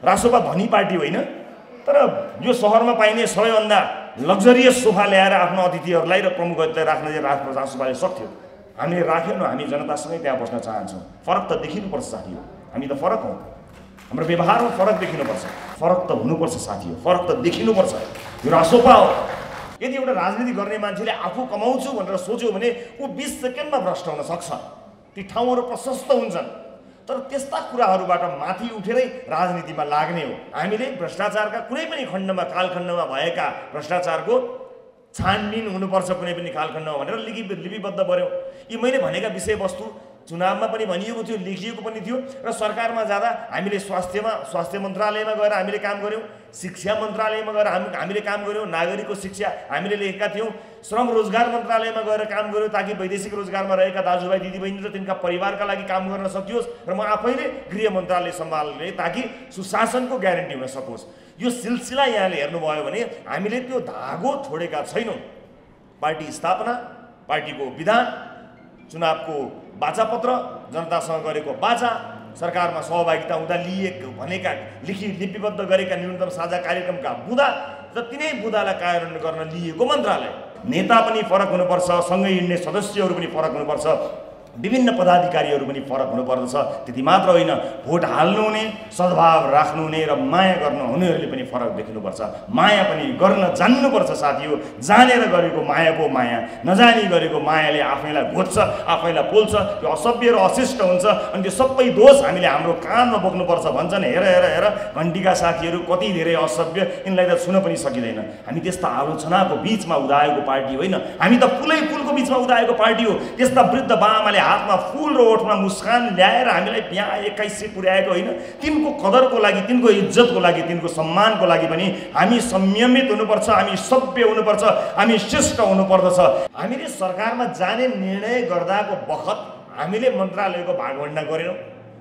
रासोपा धनी पार्टी होइन, तर यो सहरमा पाइने सबैभन्दा लग्जरियस सोफा ल्याएर आफ्नो अतिथिहरूलाई र प्रमुख अतिथिलाई राख्न चाहिँ रासोपाले सक्थ्यो। हामीले राखेनौँ, हामी जनतासँगै त्यहाँ बस्न चाहन्छौँ। फरक त देखिनुपर्छ साथी हो, हामी त फरक हौँ, हाम्रो व्यवहारमा फरक देखिनुपर्छ, फरक त हुनुपर्छ साथी हो, फरक त देखिनुपर्छ। यो रासोपा हो। यदि एउटा राजनीति गर्ने मान्छेले आफू कमाउँछु भनेर सोच्यो भने ऊ 20 सेकेन्डमा भ्रष्ट हुन सक्छ। ती ठाउँहरू प्रशस्त हुन्छन्, तर त्यस्ता कुराहरूबाट माथि उठेरै राजनीतिमा लाग्ने हो। हामीले भ्रष्टाचारका कुनै पनि खण्डमा कालखण्डमा भएका भ्रष्टाचारको छानबिन हुनुपर्छ कुनै पनि कालखण्डमा भनेर लिपिबद्ध गर्यौँ। यी मैले भनेका विषयवस्तु चुनावमा पनि भनिएको थियो, लेखिएको पनि थियो र सरकारमा जाँदा हामीले स्वास्थ्य मन्त्रालयमा गएर हामीले काम गऱ्यौँ, शिक्षा मन्त्रालयमा गएर हामीले काम गऱ्यौँ, नागरिकको शिक्षा हामीले लेखेका थियौँ, श्रम रोजगार मन्त्रालयमा गएर काम गऱ्यौँ ताकि वैदेशिक रोजगारमा रहेका दाजुभाइ दिदीबहिनी र तिनका परिवारका लागि काम गर्न सकियोस् र म आफैले गृह मन्त्रालय सम्हाल्ने ताकि सुशासनको ग्यारेन्टी हुन सकोस्। यो सिलसिला यहाँले हेर्नुभयो भने हामीले त्यो धागो छोडेका छैनौँ। पार्टी स्थापना, पार्टीको विधान, चुनावको बाचापत्र, जनतासँग गरेको बाचा, सरकारमा सहभागिता हुँदा लिएको भनेका लिपिबद्ध गरेका न्यूनतम साझा कार्यक्रमका बुँदा र तिनै बुँदालाई कार्यान्वयन गर्न लिएको मन्त्रालय। नेता पनि फरक हुनुपर्छ, सँगै हिँड्ने सदस्यहरू पनि फरक हुनुपर्छ, विभिन्न पदाधिकारीहरू पनि फरक हुनुपर्दछ। त्यति मात्र होइन, भोट हाल्नु हुने, सद्भाव राख्नु हुने र माया गर्नु हुनेहरूले पनि फरक देखिनुपर्छ। माया पनि गर्न जान्नुपर्छ साथी हो। जानेर गरेको माया पो माया, नजानी गरेको मायाले आफैलाई घोट्छ, आफैलाई पोल्छ, त्यो असभ्य र अशिष्ट हुन्छ। अनि त्यो सबै दोष हामीले हाम्रो कानमा बोक्नुपर्छ भन्छन्। हेर हेर हेर घन्टीका साथीहरू कति धेरै असभ्य, यिनलाई त छुन पनि सकिँदैन। हामी त्यस्ता आलोचनाको बिचमा उदाएको पार्टी होइन, हामी त फुलको बिचमा उदाएको पार्टी हो। त्यस्ता वृद्ध बाआमाले हातमा फूल र ओठमा मुस्कान ल्याएर हामीलाई यहाँ 21 पुर्याएको होइन। तिनको कदरको लागि, तिनको इज्जतको लागि, तिनको सम्मानको लागि पनि हामी संयमित हुनुपर्छ, हामी सभ्य हुनुपर्छ, हामी शिष्ट हुनुपर्दछ। हामीले सरकारमा जाने निर्णय गर्दाको बखत हामीले मन्त्रालयको भागभण्डा गरेनौँ।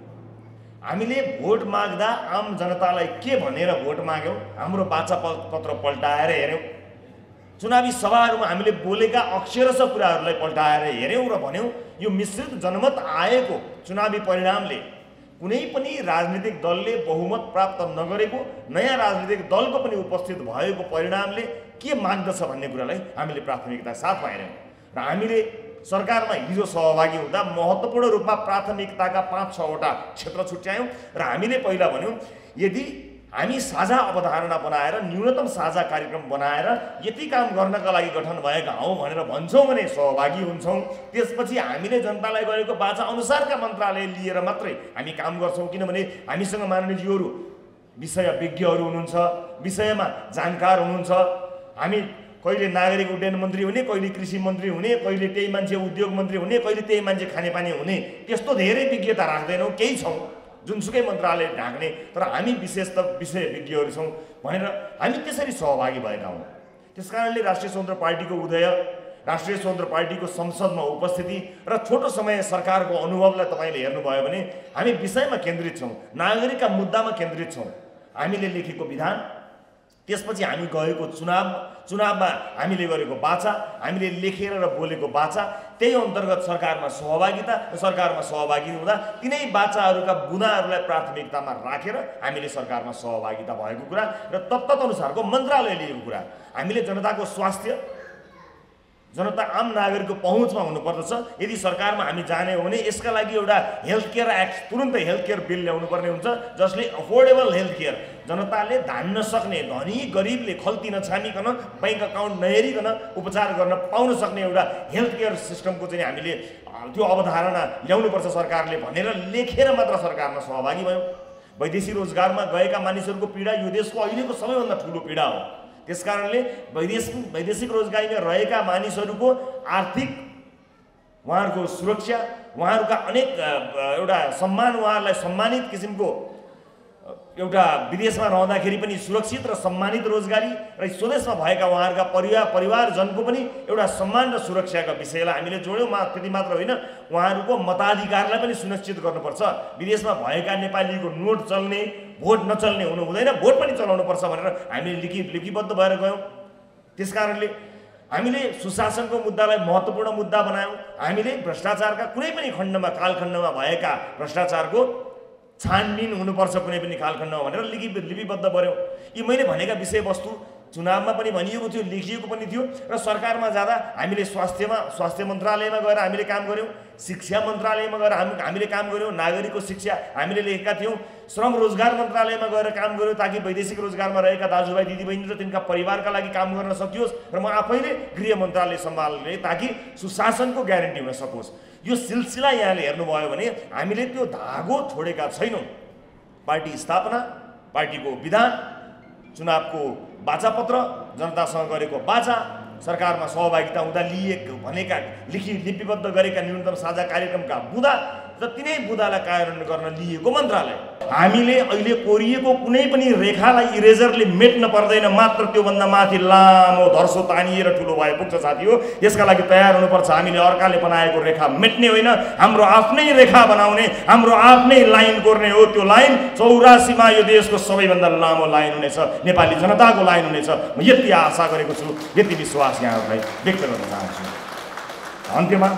हामीले भोट माग्दा आम जनतालाई के भनेर भोट माग्यौँ, हाम्रो बाचा पत्र पल्टाएर हेऱ्यौँ, चुनावी सभाहरूमा हामीले बोलेका अक्षरश कुराहरूलाई पल्टाएर हेऱ्यौँ र भन्यौँ। यो मिश्रित जनमत आएको चुनावी परिणामले कुनै पनि राजनीतिक दलले बहुमत प्राप्त नगरेको, नयाँ राजनीतिक दलको पनि उपस्थित भएको परिणामले के माग्दछ भन्ने कुरालाई हामीले प्राथमिकता साथमा हेऱ्यौँ र हामीले सरकारमा हिजो सहभागी हुँदा महत्त्वपूर्ण रूपमा प्राथमिकताका 5-6 वटा क्षेत्र छुट्यायौँ र हामीले पहिला भन्यौँ यदि हामी साझा अवधारणा बनाएर, न्यूनतम साझा कार्यक्रम बनाएर यति काम गर्नका लागि गठन भएका हौँ भनेर भन्छौँ भने सहभागी हुन्छौँ। त्यसपछि हामीले जनतालाई गरेको बाचा अनुसारका मन्त्रालय लिएर मात्रै हामी काम गर्छौँ। किनभने हामीसँग माननीयज्यूहरू विषय विज्ञहरू हुनुहुन्छ, विषयमा जानकार हुनुहुन्छ। हामी कहिले नागरिक उड्डयन मन्त्री हुने, कहिले कृषि मन्त्री हुने, कहिले त्यही मान्छे उद्योग मन्त्री हुने, कहिले त्यही मान्छे खानेपानी हुने, त्यस्तो धेरै विज्ञता राख्दैनौँ। केही छौँ जुनसुकै मन्त्रालय ढाक्ने, तर हामी विशेष त विषय विज्ञहरू छौँ भनेर हामी त्यसरी सहभागी भएका हौँ। त्यसकारणले राष्ट्रिय स्वतन्त्र पार्टीको उदय, राष्ट्रिय स्वतन्त्र पार्टीको संसदमा उपस्थिति र छोटो समय सरकारको अनुभवलाई तपाईँले हेर्नुभयो भने हामी विषयमा केन्द्रित छौँ, नागरिकका मुद्दामा केन्द्रित छौँ। हामीले लेखेको विधान, त्यसपछि हामी गएको चुनावमा हामीले गरेको बाचा, हामीले लेखेर र बोलेको बाचा, त्यही अन्तर्गत सरकारमा सहभागिता र सरकारमा सहभागी हुँदा तिनै बाचाहरूका बुँदाहरूलाई प्राथमिकतामा राखेर हामीले सरकारमा सहभागिता भएको कुरा र तत्तदनुसारको मन्त्रालय लिएको कुरा। हामीले जनताको स्वास्थ्य, जनता आम नागरिकको पहुँचमा हुनुपर्दछ। यदि सरकारमा हामी जाने हो भने यसका लागि एउटा हेल्थ केयर एक्ट, तुरुन्तै हेल्थ केयर बिल ल्याउनु पर्ने हुन्छ जसले अफोर्डेबल हेल्थ केयर, जनताले धान्न सक्ने, धनी गरिबले खल्ती नछामिकन, बैंक अकाउन्ट नहेरिकन उपचार गर्न पाउन सक्ने एउटा हेल्थ केयर सिस्टमको चाहिँ हामीले त्यो अवधारणा ल्याउनुपर्छ सरकारले भनेर लेखेर मात्र सरकारमा सहभागी भयौँ। वैदेशिक रोजगारमा गएका मानिसहरूको पीडा यो देशको अहिलेको सबैभन्दा ठुलो पीडा हो। त्यसकारणले वैदेशिक रोजगारीमा रहेका मानिसहरूको आर्थिक, उहाँहरूको सुरक्षा, उहाँहरूका अनेक एउटा सम्मान, उहाँहरूलाई सम्मानित किसिमको एउटा विदेशमा रहँदाखेरि पनि सुरक्षित र सम्मानित रोजगारी र स्वदेशमा भएका उहाँहरूका परिवारजनको पनि एउटा सम्मान र सुरक्षाका विषयलाई हामीले जोड्यौँ। त्यति मात्र होइन, उहाँहरूको मताधिकारलाई पनि सुनिश्चित गर्नुपर्छ। विदेशमा भएका नेपालीको नोट चल्ने, भोट नचल्ने हुनु हुँदैन, भोट पनि चलाउनुपर्छ भनेर हामीले लिपिबद्ध भएर गयौँ। त्यसकारणले हामीले सुशासनको मुद्दालाई महत्त्वपूर्ण मुद्दा बनायौँ। हामीले भ्रष्टाचारका कुनै पनि खण्डमा कालखण्डमा भएका भ्रष्टाचारको छानबिन हुनुपर्छ कुनै पनि कालखण्डमा भनेर लिपिबद्ध गर्यौँ। यी मैले भनेका विषयवस्तु चुनावमा पनि भनिएको थियो, लेखिएको पनि थियो र सरकारमा जाँदा हामीले स्वास्थ्य मन्त्रालयमा गएर हामीले काम गऱ्यौँ, शिक्षा मन्त्रालयमा गएर हामीले काम गऱ्यौँ, नागरिकको शिक्षा हामीले लेखेका थियौँ, श्रम रोजगार मन्त्रालयमा गएर काम गऱ्यौँ ताकि वैदेशिक रोजगारमा रहेका दाजुभाइ दिदीबहिनी र तिनका परिवारका लागि काम गर्न सकियोस् र म आफैले गृह मन्त्रालय सम्हाल्ने ताकि सुशासनको ग्यारेन्टी हुन सकोस्। यो सिलसिला यहाँले हेर्नुभयो भने हामीले त्यो धागो छोडेका छैनौँ। पार्टी स्थापना, पार्टीको विधान, चुनावको बाचापत्र, जनतासँग गरेको बाचा, सरकारमा सहभागिता हुँदा भनेका लिपिबद्ध गरेका न्यूनतम साझा कार्यक्रमका बुँदा र तिनै बुँदालाई कार्यान्वयन गर्न लिएको मन्त्रालय। हामीले अहिले कोरिएको कुनै पनि रेखालाई इरेजरले मेट्न पर्दैन, मात्र त्योभन्दा माथि लामो धर्सो तानिएर ठुलो भए पुग्छ साथी हो। यसका लागि तयार हुनुपर्छ। हामीले अर्काले बनाएको रेखा मेट्ने होइन, हाम्रो आफ्नै रेखा बनाउने, हाम्रो आफ्नै लाइन कोर्ने हो। त्यो लाइन 84मा यो देशको सबैभन्दा लामो लाइन हुनेछ, नेपाली जनताको लाइन हुनेछ। म यति आशा गरेको छु, यति विश्वास यहाँहरूलाई व्यक्त गर्न चाहन्छु। अन्त्यमा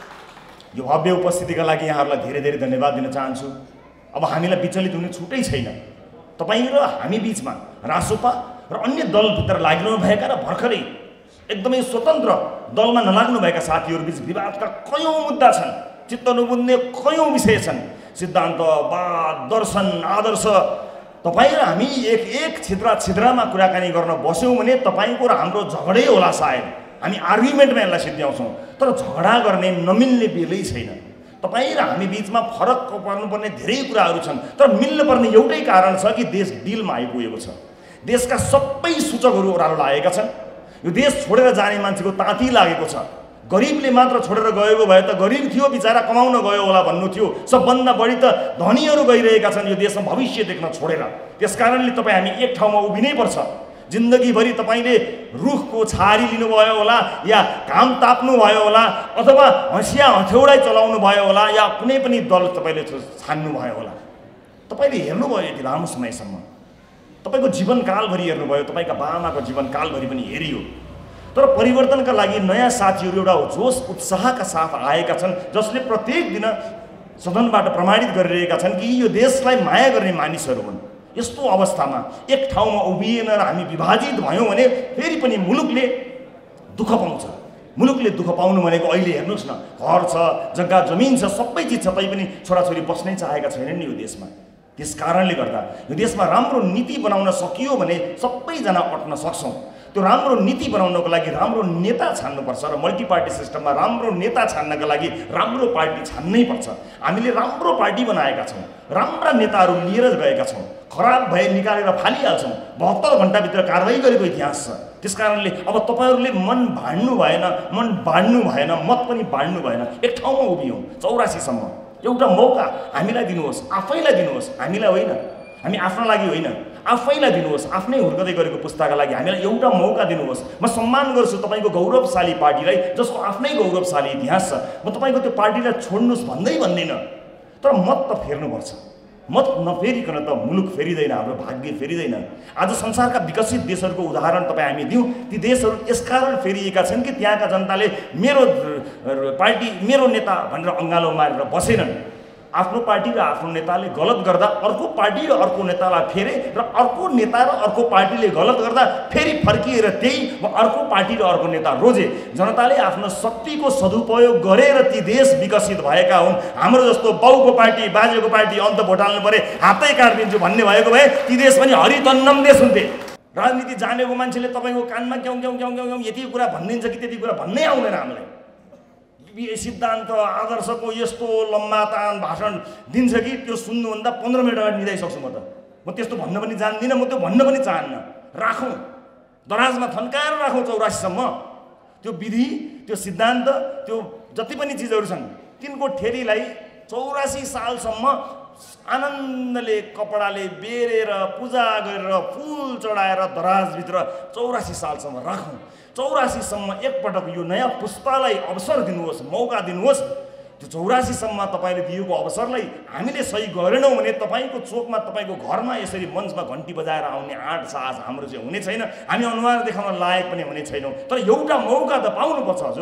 यो भव्य उपस्थितिका लागि यहाँहरूलाई धेरै धेरै धन्यवाद दिन चाहन्छु। अब हामीलाई विचलित हुने छुटै छैन। तपाईँ र हामी बिचमा रासोपा र अन्य दलभित्र लाग्नुभएका र भर्खरै एकदमै स्वतन्त्र दलमा नलाग्नुभएका साथीहरू बिच विवादका कयौँ मुद्दा छन्, चित्त नबुझ्ने कयौँ विषय छन्, सिद्धान्तवाद, दर्शन, आदर्श। तपाईँ र हामी एक छिद्रमा कुराकानी गर्न बस्यौँ भने तपाईँको र हाम्रो झगडै होला सायद। हामी आर्ग्युमेन्टमा यसलाई सिद्ध्याउँछौँ, तर झगडा गर्ने नमिल्ने बेलै छैन। तपाईँ र हामी बिचमा फरक पर्नुपर्ने धेरै कुराहरू छन्, तर मिल्नुपर्ने एउटै कारण छ कि देश डिलमा आइपुगेको छ। देशका सबै सूचकहरू ओह्रालो लागेका छन्। यो देश छोडेर जाने मान्छेको ताती लागेको छ। गरिबले मात्र छोडेर गएको भए त गरिब थियो बिचारा कमाउन गयो होला भन्नु थियो। सबभन्दा बढी त धनीहरू गइरहेका छन् यो देशमा भविष्य देख्न छोडेर। त्यसकारणले तपाईँ हामी एक ठाउँमा उभिनै पर्छ। जिन्दगीभरि तपाईँले रुखको छारी लिनुभयो होला, या घाम ताप्नु भयो होला, अथवा हँसिया हथौडा चलाउनु भयो होला, या कुनै पनि दल तपाईँले छान्नु भयो होला। तपाईँले हेर्नुभयो यति लामो समयसम्म, तपाईँको जीवनकालभरि हेर्नुभयो, तपाईँका बाआमाको जीवनकालभरि पनि हेरियो। तर परिवर्तनका लागि नयाँ साथीहरू एउटा जोस उत्साहका साथ आएका छन्, जसले प्रत्येक दिन सदनबाट प्रमाणित गरिरहेका छन् कि यो देशलाई माया गर्ने मानिसहरू हुन्। यस्तो अवस्थामा एक ठाउँमा उभिएन र हामी विभाजित भयौँ भने फेरि पनि मुलुकले दुःख पाउँछ। मुलुकले दुःख पाउनु भनेको अहिले हेर्नुहोस् न, घर छ, जग्गा जमिन छ, सबै चिज छ, तैपनि छोराछोरी बस्नै चाहेका छैनन् नि यो देशमा। त्यस कारणले गर्दा यो देशमा राम्रो नीति बनाउन सकियो भने सबैजना अट्न सक्छौँ। त्यो राम्रो नीति बनाउनको लागि राम्रो नेता छान्नुपर्छ र मल्टिपार्टी सिस्टममा राम्रो नेता छान्नका लागि राम्रो पार्टी छान्नै पर्छ। हामीले राम्रो पार्टी बनाएका छौँ, राम्रा नेताहरू लिएर गएका छौँ, खराब भए निकालेर फालिहाल्छौँ। 72 घन्टाभित्र कारवाही गरेको इतिहास छ। त्यसकारणले अब तपाईँहरूले मन बाँड्नु भएन, मत पनि बाँड्नु भएन। एक ठाउँमा उभियौँ 84सम्म। एउटा मौका हामीलाई दिनुहोस्, आफैलाई दिनुहोस्, हामीलाई होइन, हामी आफ्नो लागि होइन, आफैलाई दिनुहोस्, आफ्नै हुर्कदै गरेको पुस्ताका लागि हामीलाई एउटा मौका दिनुहोस्। म सम्मान गर्छु तपाईँको गौरवशाली पार्टीलाई, जसको आफ्नै गौरवशाली इतिहास छ। म तपाईँको त्यो पार्टीलाई छोड्नुहोस् भन्दिनँ, तर मत त फेर्नुपर्छ। मत नफेरिकन त मुलुक फेरिँदैन, हाम्रो भाग्य फेरिँदैन। आज संसारका विकसित देशहरूको उदाहरण तपाईँ हामी दिउँ। ती देशहरू यसकारण फेरिएका छन् कि त्यहाँका जनताले मेरो पार्टी, मेरो नेता भनेर अँगालो मारेर बसेनन्। आफ्नो पार्टी र आफ्नो नेताले गलत गर्दा अर्को पार्टी र अर्को नेतालाई फेरे, र अर्को नेता र अर्को पार्टीले गलत गर्दा फेरि फर्किएर त्यही अर्को पार्टी र अर्को नेता रोजे। जनताले आफ्नो शक्तिको सदुपयोग गरेर ती देश विकसित भएका हुन्। हाम्रो जस्तो बाउको पार्टी, बाजेको पार्टी अन्त भोट हाल्नु परे हातै काटिदिन्छु भन्ने भएको भए ती देश पनि हरितन्नम देश हुन्थे। राजनीति जानेको मान्छेले तपाईँको कानमा क्याउ क्याउ क्याउ क्याउ यति कुरा भनिदिन्छ कि त्यति कुरा भन्नै आउँदैन। हामीलाई सिद्धान्त आदर्शको यस्तो लम्बातान भाषण दिन्छ कि त्यो सुन्नुभन्दा 15 मिनट अगाडि निदाइसक्छु। म त्यस्तो भन्न पनि जान्दिनँ, म त्यो भन्न पनि चाहन्न। राखौँ, दराजमा थन्काएर राखौँ 84सम्म। त्यो विधि, त्यो सिद्धान्त, त्यो जति पनि चिजहरू छन् तिनको ठेलीलाई 84 सालसम्म आनन्दले कपडाले बेरेर पूजा गरेर फुल चढाएर दराजभित्र 84 सालसम्म राखौँ। 84सम्म एकपटक यो नयाँ पुस्तालाई अवसर दिनुहोस्, मौका दिनुहोस्। त्यो 84सम्म तपाईँले दिएको अवसरलाई हामीले सही गरेनौँ भने तपाईँको चोकमा, तपाईँको घरमा यसरी मञ्चमा घन्टी बजाएर आउने आँट साहस हाम्रो चाहिँ हुने छैन। हामी अनुहार देखाउन लायक पनि हुने छैनौँ। तर एउटा मौका त पाउनुपर्छ हजुर।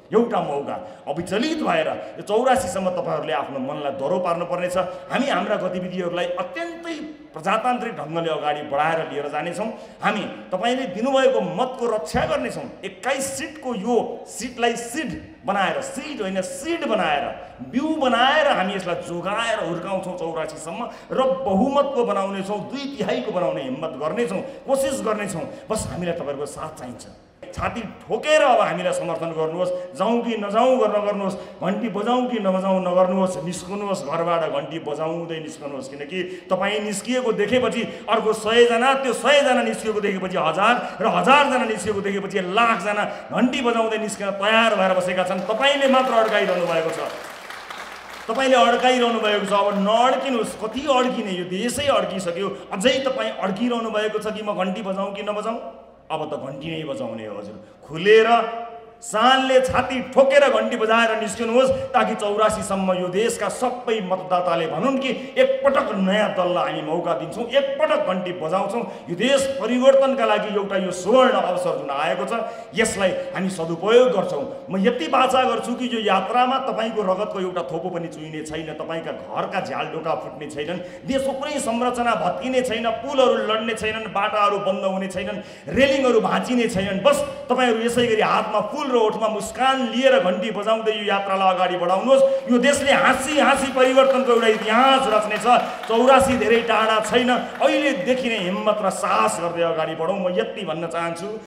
एउटा मौका अविचलित भएर यो 84 सम्म तपाईहरुले आफ्नो मनलाई दरो पार्नुपर्नेछ। हामी हाम्रा गतिविधिहरूलाई अत्यन्तै प्रजातान्त्रिक ढङ्गले अगाडि बढाएर लिएर जानेछौँ। हामी तपाईले दिनुभएको मतको रक्षा गर्नेछौँ। 21 सिटको यो सिटलाई सिड बनाएर, सिड होइन सिड बनाएर, बिउ बनाएर हामी यसलाई जोगाएर हुर्काउँछौँ 84 सम्म र बहुमतको बनाउनेछौँ, 2/3 को बनाउने हिम्मत गर्नेछौँ, कोसिस गर्नेछौँ। बस हामीलाई तपाईहरुको साथ चाहिन्छ। छाती ठोकेर अब हामीलाई समर्थन गर्नुहोस्। जाउँ कि नजाउँ गर्न गर्नुहोस्, घन्टी बजाउँ कि नबजाउँ नगर्नुहोस्, निस्कनुहोस् घरबाट, घन्टी बजाउँदै निस्कनुहोस्। किनकि तपाईँ निस्किएको देखेपछि अर्को 100 जना, त्यो 100 जना निस्किएको देखेपछि 1000 र 1000 जना निस्किएको देखेपछि लाख जना घन्टी बजाउँदै निस्कन तयार भएर बसेका छन्। तपाईले मात्र अड्काइरहनु भएको छ, तपाईले अड्काइरहनु भएको छ। अब नअड्किनुहोस्, कति अड्किने, यो देशै अड्किसक्यो, अझै तपाईँ अड्किरहनु भएको छ कि म घन्टी बजाउँ कि नबजाउँ। अब त घन्टी नै बजाउने हो हजुर। खुलेर सानले छाती ठोकेर घन्टी बजाएर निस्किनुहोस्, ताकि 84 सम्म यो देशका सबै मतदाताले भनुन् कि एकपटक नयाँ दललाई हामी मौका दिन्छौँ, एकपटक घन्टी बजाउँछौँ। यो देश परिवर्तनका लागि एउटा यो स्वर्ण अवसर जुन आएको छ, यसलाई हामी सदुपयोग गर्छौँ। म यति बाचा गर्छु कि यो यात्रामा तपाईको रगतको एउटा थोपो पनि चुइने छैन, तपाईका घरका झ्यालडोका फुट्ने छैनन्, देशको कुनै संरचना भत्किने छैन, पुलहरू लड्ने छैनन्, बाटाहरू बन्द हुने छैनन्, रेलिङहरू भाँचिने छैनन्। बस तपाईहरू यसैगरी हातमा फुल र ओठमा मुस्कान लिएर घन्टी बजाउँदै यो यात्रालाई अगाडि बढाउनुहोस्। यो देशले हाँसी हाँसी परिवर्तनको एउटा इतिहास रच्नेछ। 84 धेरै टाढा छैन। अहिले देखिने हिम्मत र साहस गर्दै अगाडि बढौँ। म यति भन्न चाहन्छु।